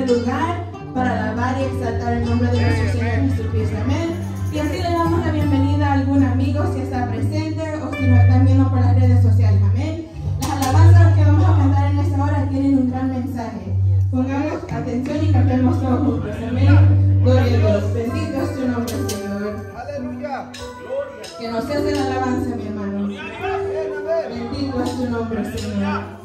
lugar para alabar y exaltar el nombre de nuestro Señor Jesucristo. Amén. Y así le damos la bienvenida a algún amigo si está presente o si nos están viendo por las redes sociales. Amén. Las alabanzas que vamos a cantar en esta hora tienen un gran mensaje. Pongamos atención y cantemos todos juntos. Amén. Gloria a Dios. Bendito es tu nombre, Señor. Aleluya. Que nos hace la alabanza, mi hermano. Bendito es tu nombre, Señor.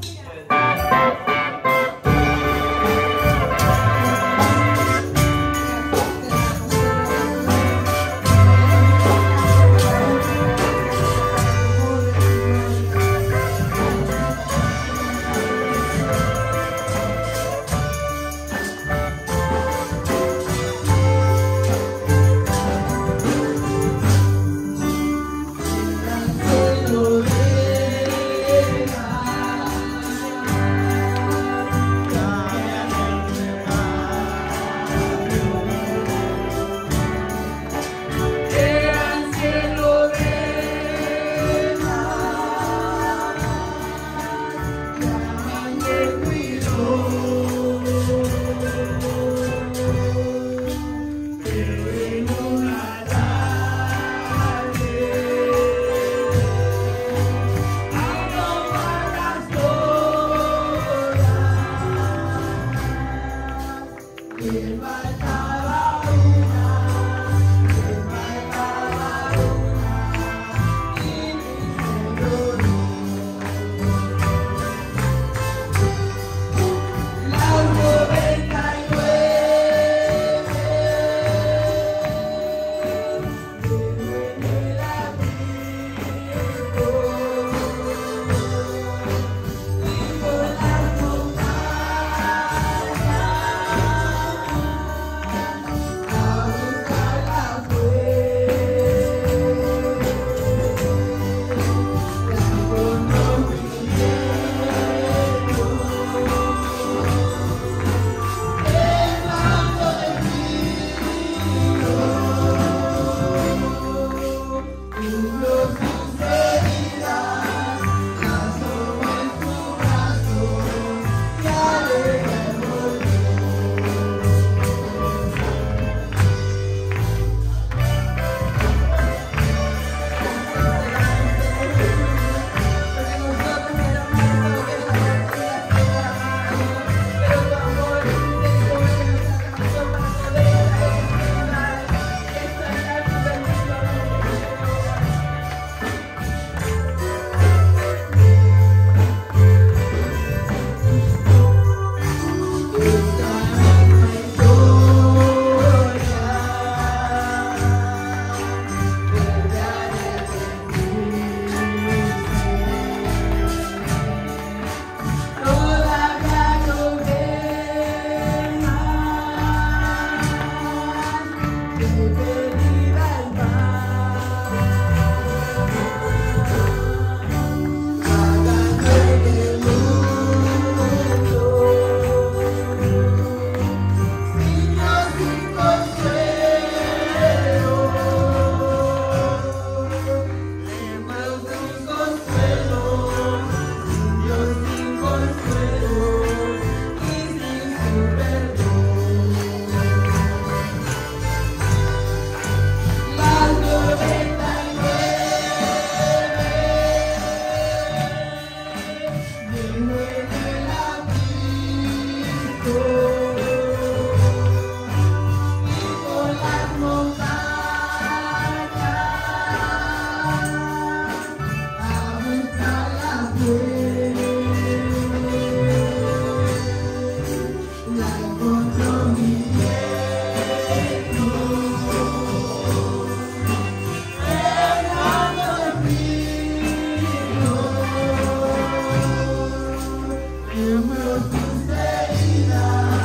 Tus heridas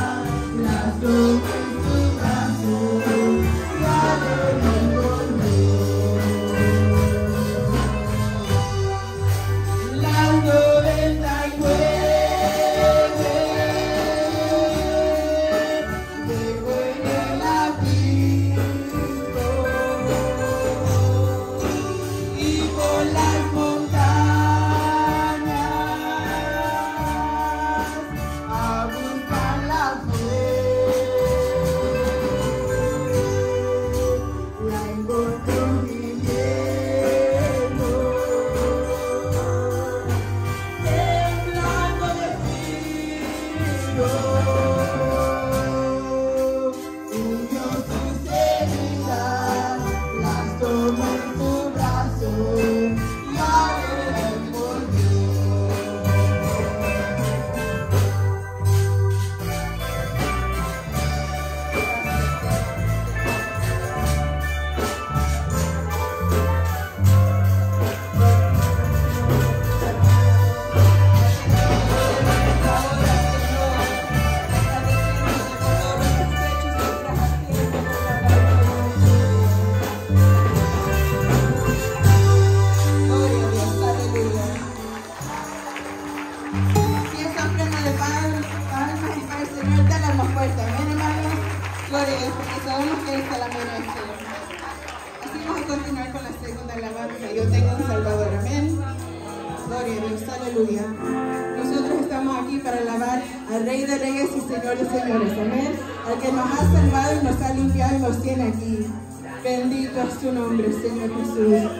Bendito es tu nombre, Señor Jesús.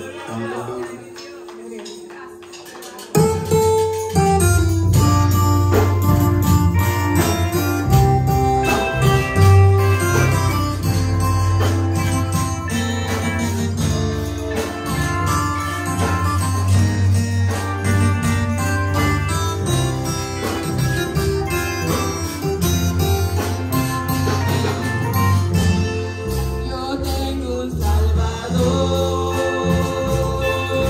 Yo tengo un Salvador.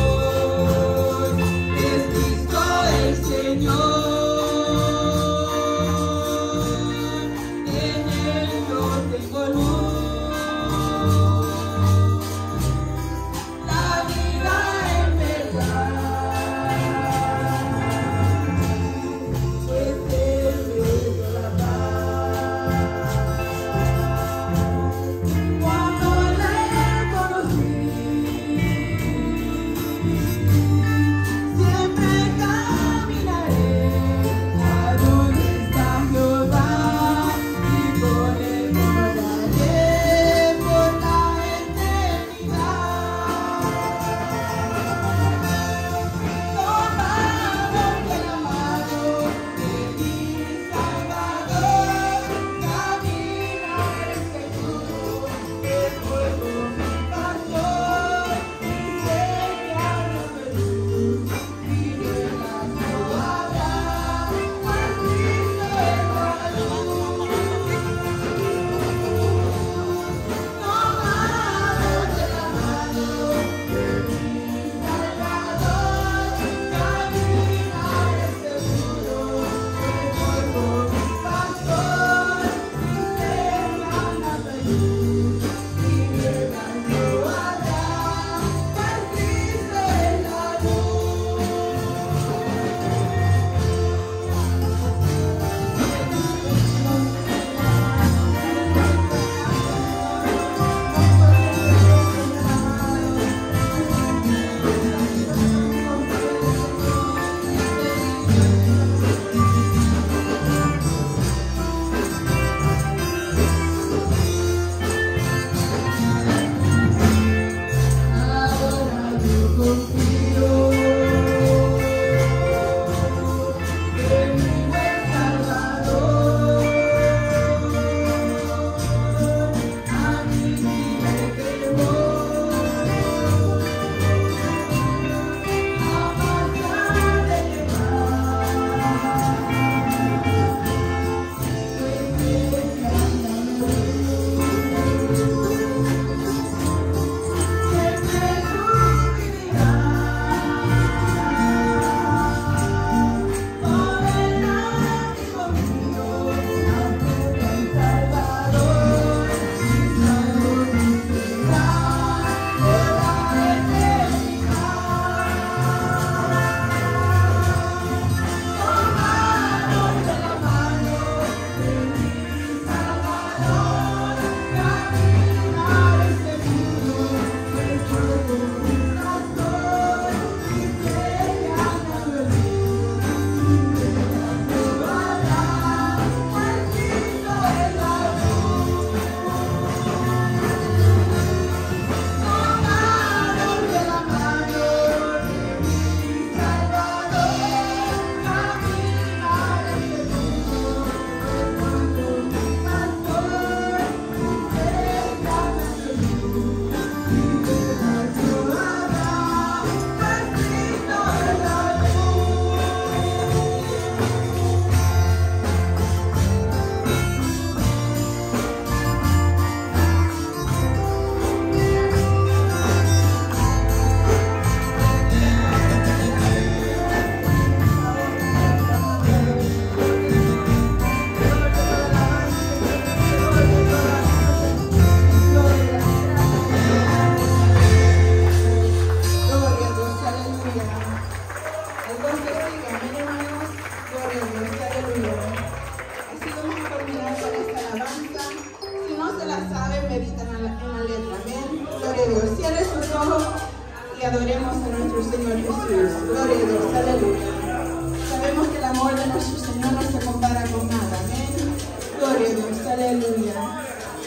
alabanza. Si no se la sabe, mediten en la letra. Amén. Gloria a Dios. Cierre sus ojos y adoremos a nuestro Señor Jesús. Gloria a Dios. Aleluya. Sabemos que el amor de nuestro Señor no se compara con nada. Amén. Gloria a Dios. Aleluya.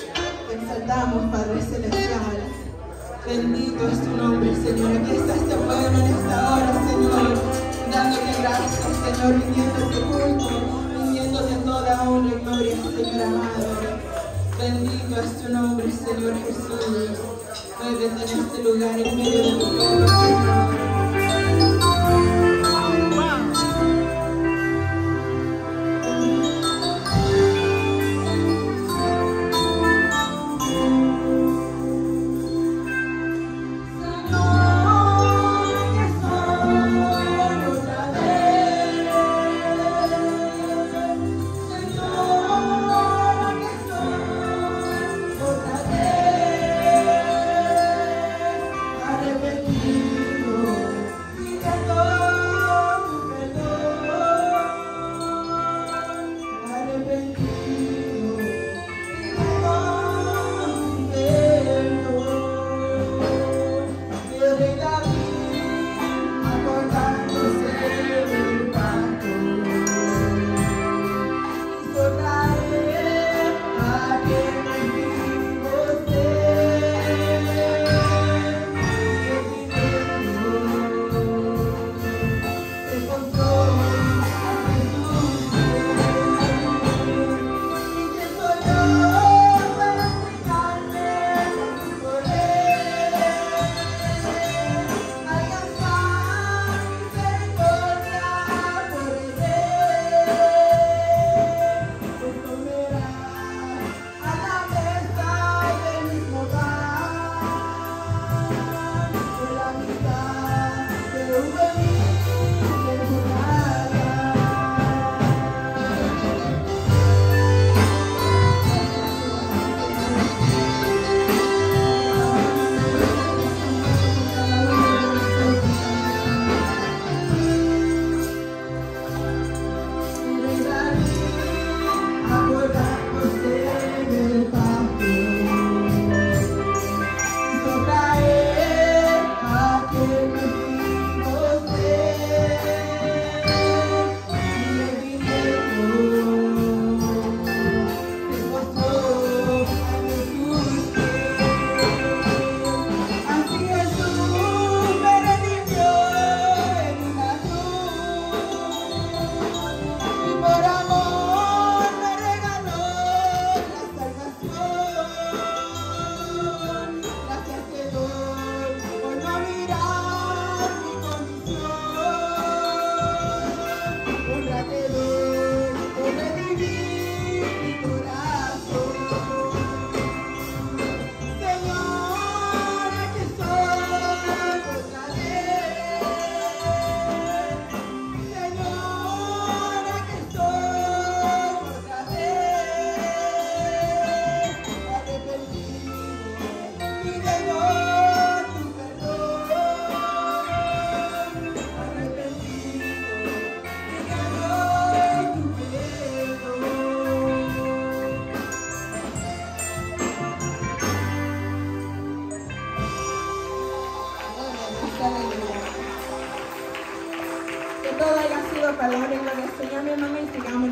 Te exaltamos, Padre Celestial. Bendito es tu nombre, Señor. Aquí está este pueblo en esta hora, Señor, dándote gracias, Señor, viniendo a este culto, viniéndote toda honra y gloria, Señor amado. Bendito es tu nombre, Señor Jesús. Muévete en este lugar, en medio de tu pueblo, Señor. Para la gloria del Señor, mi hermano, y sigamos